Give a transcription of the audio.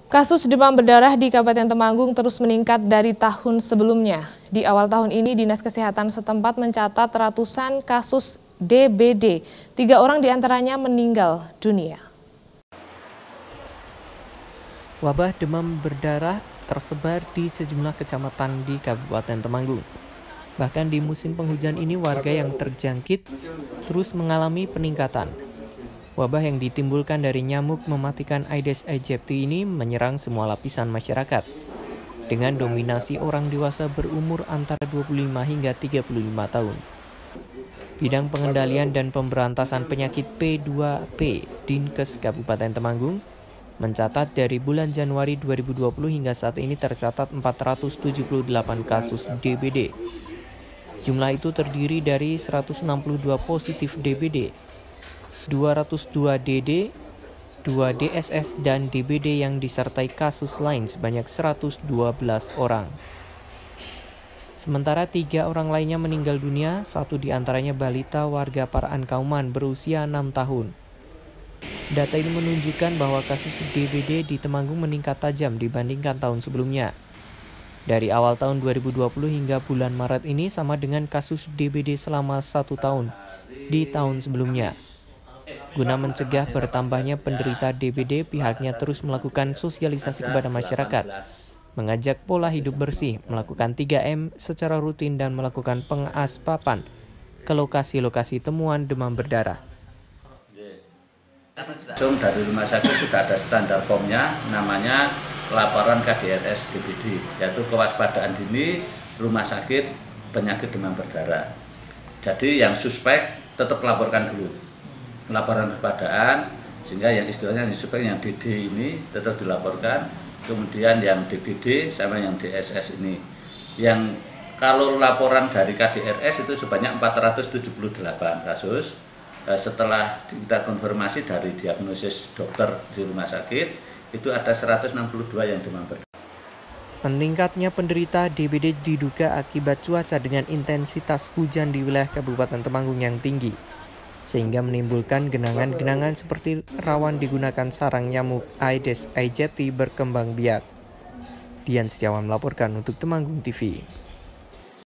Kasus demam berdarah di Kabupaten Temanggung terus meningkat dari tahun sebelumnya. Di awal tahun ini, Dinas Kesehatan setempat mencatat ratusan kasus DBD. 3 orang diantaranya meninggal dunia. Wabah demam berdarah tersebar di sejumlah kecamatan di Kabupaten Temanggung. Bahkan di musim penghujan ini, warga yang terjangkit terus mengalami peningkatan. Wabah yang ditimbulkan dari nyamuk mematikan Aedes aegypti ini menyerang semua lapisan masyarakat, dengan dominasi orang dewasa berumur antara 25 hingga 35 tahun. Bidang Pengendalian dan Pemberantasan Penyakit P2P Dinkes Kabupaten Temanggung mencatat dari bulan Januari 2020 hingga saat ini tercatat 478 kasus DBD. Jumlah itu terdiri dari 162 positif DBD, 202 DD, 2 DSS dan DBD yang disertai kasus lain sebanyak 112 orang. Sementara 3 orang lainnya meninggal dunia, 1 diantaranya balita warga Paraan Kauman berusia 6 tahun. Data ini menunjukkan bahwa kasus DBD di Temanggung meningkat tajam dibandingkan tahun sebelumnya. Dari awal tahun 2020 hingga bulan Maret ini sama dengan kasus DBD selama 1 tahun di tahun sebelumnya. Guna mencegah bertambahnya penderita DBD, pihaknya terus melakukan sosialisasi kepada masyarakat, mengajak pola hidup bersih, melakukan 3M secara rutin dan melakukan pengaspapan ke lokasi-lokasi temuan demam berdarah. Dari rumah sakit sudah ada standar formnya, namanya laporan KDRS DBD, yaitu kewaspadaan dini rumah sakit penyakit demam berdarah. Jadi yang suspek tetap laporkan dulu, laporan kewaspadaan, sehingga yang istilahnya yang suspek yang DD ini tetap dilaporkan, kemudian yang DBD sama yang DSS ini. Yang kalau laporan dari KDRS itu sebanyak 478 kasus. Setelah kita konfirmasi dari diagnosis dokter di rumah sakit, itu ada 162 yang demam berdarah. Meningkatnya penderita DBD diduga akibat cuaca dengan intensitas hujan di wilayah Kabupaten Temanggung yang tinggi, sehingga menimbulkan genangan-genangan seperti rawan digunakan sarang nyamuk Aedes aegypti berkembang biak. Dian Setiawan melaporkan untuk Temanggung TV.